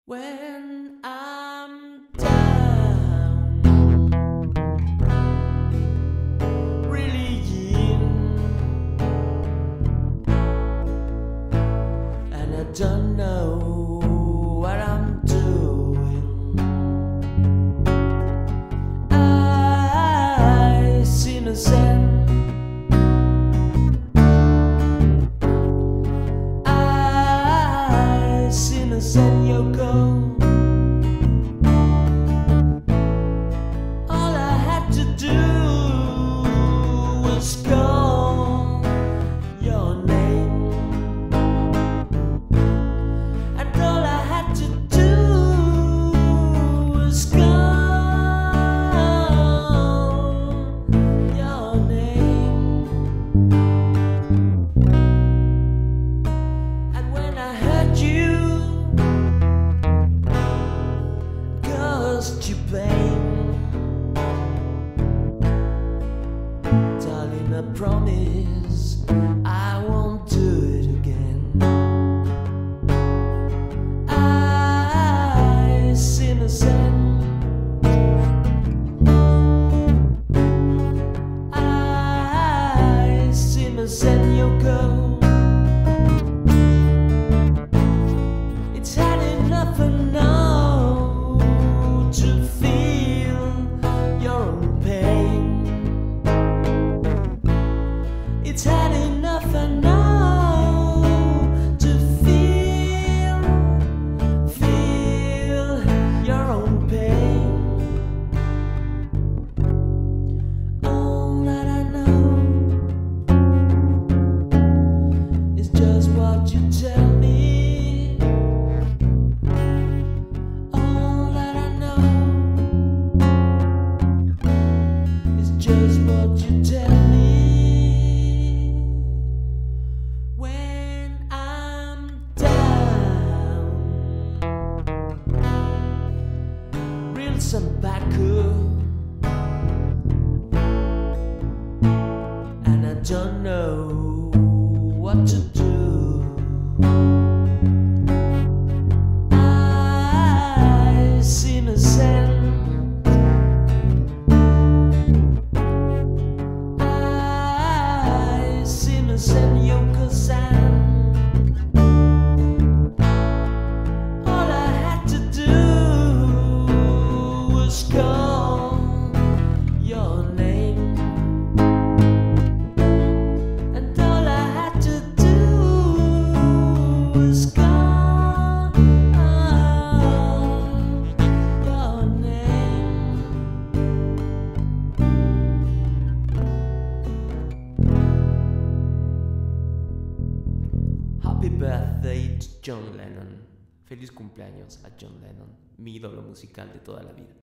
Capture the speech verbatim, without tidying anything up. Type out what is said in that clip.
When I'm down, really in, and I don't know what I'm doing, I seem to send Send you go. All I had to do was call your name, and all I had to do was call your name. And when I heard you, you blame, darling, I promise I won't do it again. I seem to send, I seem to send you go. It's had enough and now to feel your own pain. It's had enough and now to feel, feel your own pain. All that I know is just what you tell me. Just what you tell me. When I'm down, real tobacco, and I don't know what to do. I seem to send send you Kazan. All I had to do was call your name, and all I had to do was call your name. Happy birthday to John Lennon. Feliz cumpleaños a John Lennon, mi ídolo musical de toda la vida.